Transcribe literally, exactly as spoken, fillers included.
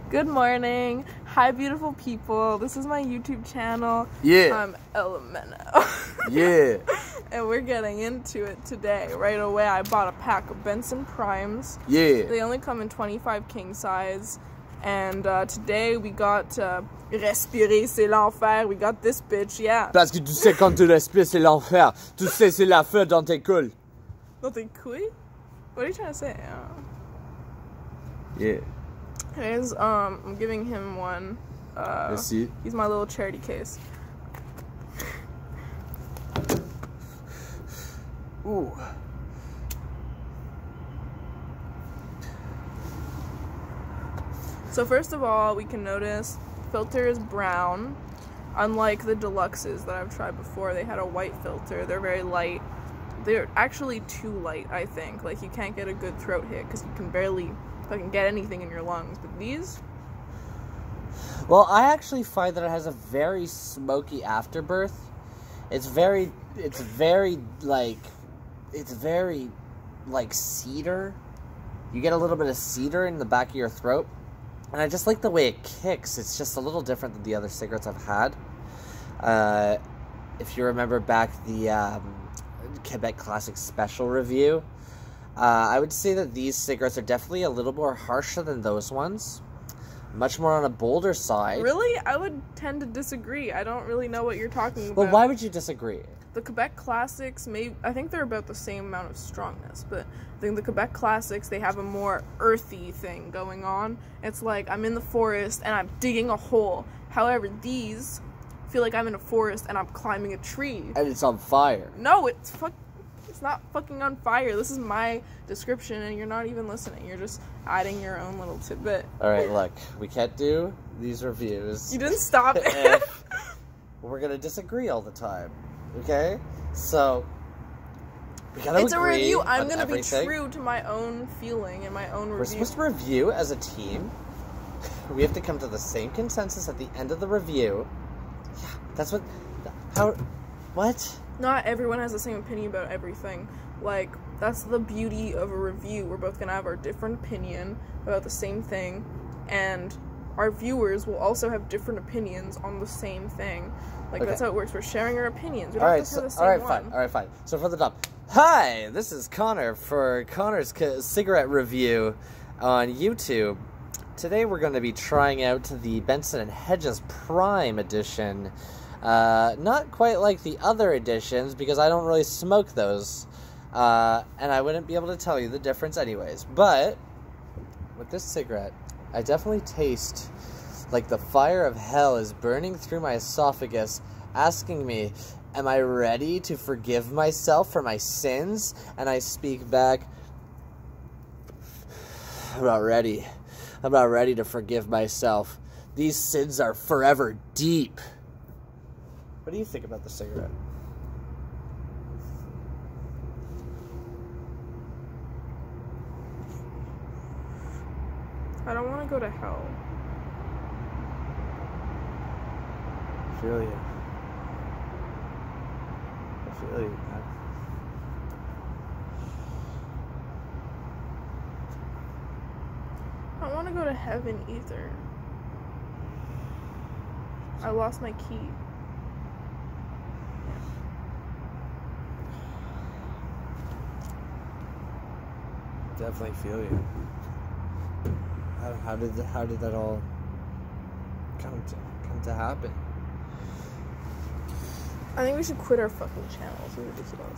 Good morning. Hi, beautiful people. This is my YouTube channel. Yeah. I'm Elemento. Yeah. And we're getting into it today. Right away, I bought a pack of Benson Primes. Yeah. They only come in twenty-five king size. And uh, today we got uh, Respirer, c'est l'enfer. We got this bitch, yeah. Parce que tu sais, quand tu respires, c'est l'enfer. Tu sais, c'est la feu dans tes couilles. Dans tes couilles? What are you trying to say? Uh, Yeah. Anyways, um, I'm giving him one. Uh, Merci. He's my little charity case. Ooh. So first of all, we can notice filter is brown. Unlike the deluxes that I've tried before, they had a white filter. They're very light. They're actually too light, I think. Like, you can't get a good throat hit because you can barely fucking get anything in your lungs. But these... Well, I actually find that it has a very smoky afterbirth. It's very, it's very, like, it's very, like, cedar. You get a little bit of cedar in the back of your throat. And I just like the way it kicks. It's just a little different than the other cigarettes I've had. Uh, if you remember back the um, Quebec Classic Special review, uh, I would say that these cigarettes are definitely a little more harsher than those ones. Much more on a bolder side. Really? I would tend to disagree. I don't really know what you're talking about. Well, why would you disagree? The Quebec Classics, may I think they're about the same amount of strongness, but I think the Quebec Classics, they have a more earthy thing going on. It's like I'm in the forest and I'm digging a hole. However, these feel like I'm in a forest and I'm climbing a tree. And it's on fire. No, it's fuck. It's not fucking on fire. This is my description, and you're not even listening. You're just adding your own little tidbit. All right, look, we can't do these reviews. You didn't stop it. If we're gonna disagree all the time, okay? So we gotta It's a agree review. I'm on gonna everything. be true to my own feeling and my own review. We're supposed to review as a team. We have to come to the same consensus at the end of the review. Yeah, that's what. How? What? Not everyone has the same opinion about everything. Like, that's the beauty of a review. We're both gonna have our different opinion about the same thing, and our viewers will also have different opinions on the same thing. Like, Okay. that's how it works. We're sharing our opinions. We don't All have right, to so, have the all same right, one. fine. All right, fine. So for the top, hi, this is Connor for Connor's c- cigarette review on YouTube. Today we're going to be trying out the Benson and Hedges Prime Edition. Uh, not quite like the other editions because I don't really smoke those, uh, and I wouldn't be able to tell you the difference anyways. But with this cigarette, I definitely taste like the fire of hell is burning through my esophagus, asking me, am I ready to forgive myself for my sins? And I speak back, I'm not ready. I'm not ready to forgive myself. These sins are forever deep. What do you think about the cigarette? I don't want to go to hell. I feel you. I feel you, man. I don't want to go to heaven either. I lost my key. Definitely feel you. How, how did how did that all come to come to happen? I think we should quit our fucking channel. It's ridiculous.